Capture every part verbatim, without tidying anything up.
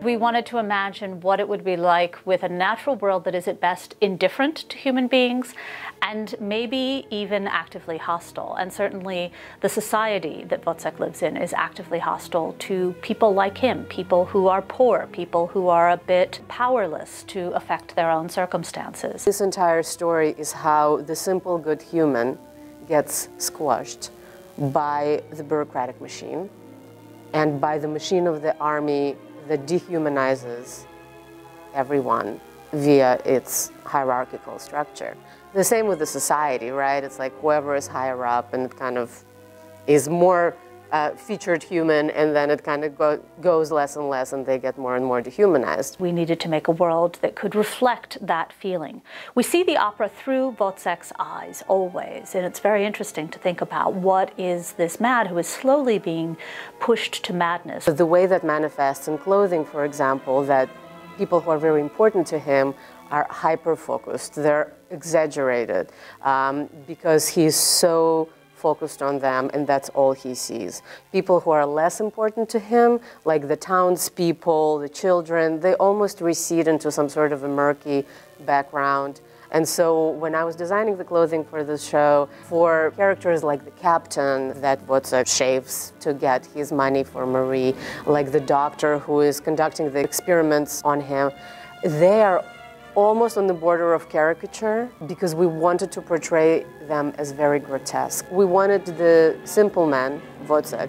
We wanted to imagine what it would be like with a natural world that is at best indifferent to human beings and maybe even actively hostile. And certainly the society that Wozzeck lives in is actively hostile to people like him, people who are poor, people who are a bit powerless to affect their own circumstances. This entire story is how the simple good human gets squashed by the bureaucratic machine and by the machine of the army that dehumanizes everyone via its hierarchical structure. The same with the society, right? It's like whoever is higher up and it kind of is more uh, featured human, and then it kind of go, goes less and less and they get more and more dehumanized. We needed to make a world that could reflect that feeling. We see the opera through Wozzeck's eyes always, and it's very interesting to think about what is this mad who is slowly being pushed to madness. The way that manifests in clothing, for example, that people who are very important to him are hyper-focused, they're exaggerated, um, because he's so focused on them and that's all he sees. People who are less important to him, like the townspeople, the children, they almost recede into some sort of a murky background. And so when I was designing the clothing for this show, for characters like the captain that Wozzeck shaves to get his money for Marie, like the doctor who is conducting the experiments on him, they are almost on the border of caricature because we wanted to portray them as very grotesque. We wanted the simple man, Wozzeck,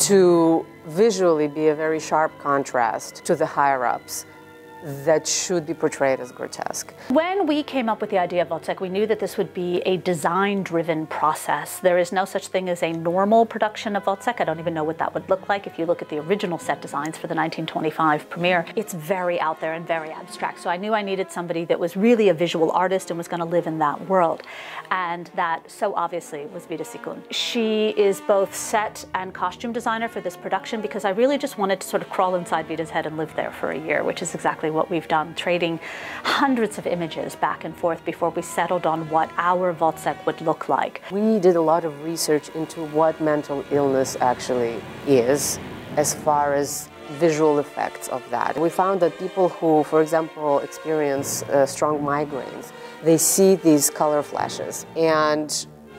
to visually be a very sharp contrast to the higher-ups that should be portrayed as grotesque. When we came up with the idea of Wozzeck, we knew that this would be a design-driven process. There is no such thing as a normal production of Wozzeck. I don't even know what that would look like. If you look at the original set designs for the nineteen twenty-five premiere, it's very out there and very abstract. So I knew I needed somebody that was really a visual artist and was going to live in that world. And that, so obviously, was Vita Tzykun. She is both set and costume designer for this production because I really just wanted to sort of crawl inside Vita's head and live there for a year, which is exactly what we've done, trading hundreds of images back and forth before we settled on what our Wozzeck would look like. We did a lot of research into what mental illness actually is, as far as visual effects of that. We found that people who, for example, experience uh, strong migraines, they see these color flashes. And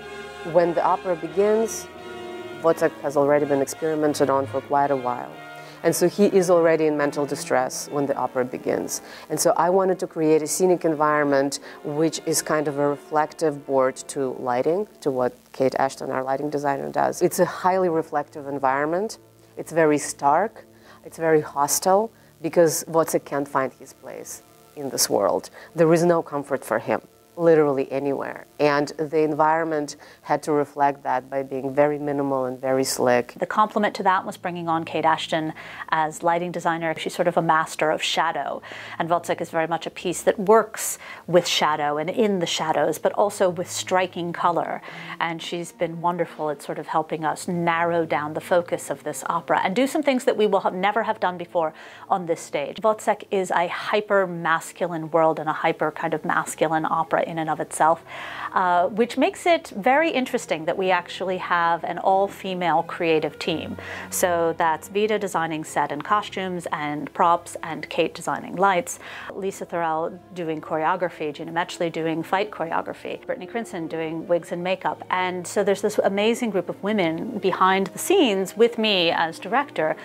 when the opera begins, Wozzeck has already been experimented on for quite a while. And so he is already in mental distress when the opera begins. And so I wanted to create a scenic environment which is kind of a reflective board to lighting, to what Kate Ashton, our lighting designer, does. It's a highly reflective environment. It's very stark. It's very hostile because Wozzeck can't find his place in this world. There is no comfort for him, literally anywhere. And the environment had to reflect that by being very minimal and very slick. The complement to that was bringing on Kate Ashton as lighting designer. She's sort of a master of shadow. And Wozzeck is very much a piece that works with shadow and in the shadows, but also with striking color. And she's been wonderful at sort of helping us narrow down the focus of this opera and do some things that we will have never have done before on this stage. Wozzeck is a hyper-masculine world and a hyper kind of masculine opera in and of itself, uh, which makes it very interesting that we actually have an all-female creative team. So that's Vita designing set and costumes and props, and Kate designing lights, Lisa Thorell doing choreography, Gina Metchley doing fight choreography, Brittany Crinson doing wigs and makeup. And so there's this amazing group of women behind the scenes with me as director,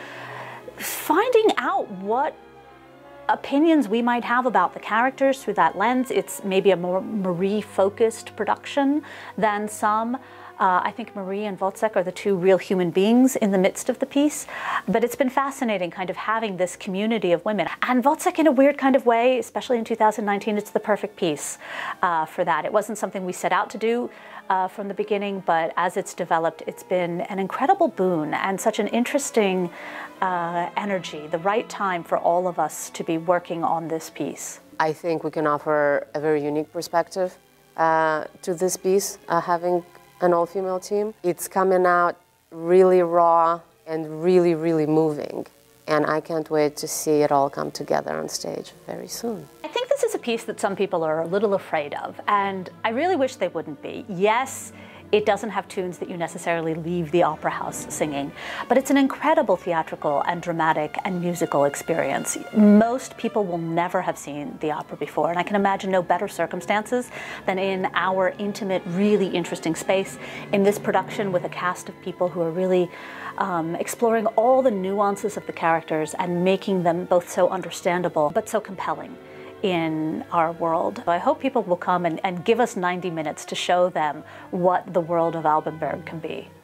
finding out what opinions we might have about the characters through that lens. It's maybe a more Marie-focused production than some. Uh, I think Marie and Wozzeck are the two real human beings in the midst of the piece. But it's been fascinating kind of having this community of women. And Wozzeck, in a weird kind of way, especially in two thousand nineteen, it's the perfect piece uh, for that. It wasn't something we set out to do uh, from the beginning, but as it's developed, it's been an incredible boon and such an interesting uh, energy, the right time for all of us to be working on this piece. I think we can offer a very unique perspective uh, to this piece, uh, having an all-female team. It's coming out really raw and really, really moving. And I can't wait to see it all come together on stage very soon. I think this is a piece that some people are a little afraid of, and I really wish they wouldn't be. Yes, It doesn't have tunes that you necessarily leave the opera house singing, but it's an incredible theatrical and dramatic and musical experience. Most people will never have seen the opera before, and I can imagine no better circumstances than in our intimate, really interesting space in this production with a cast of people who are really um, exploring all the nuances of the characters and making them both so understandable but so compelling in our world. I hope people will come and, and give us ninety minutes to show them what the world of Alban Berg can be.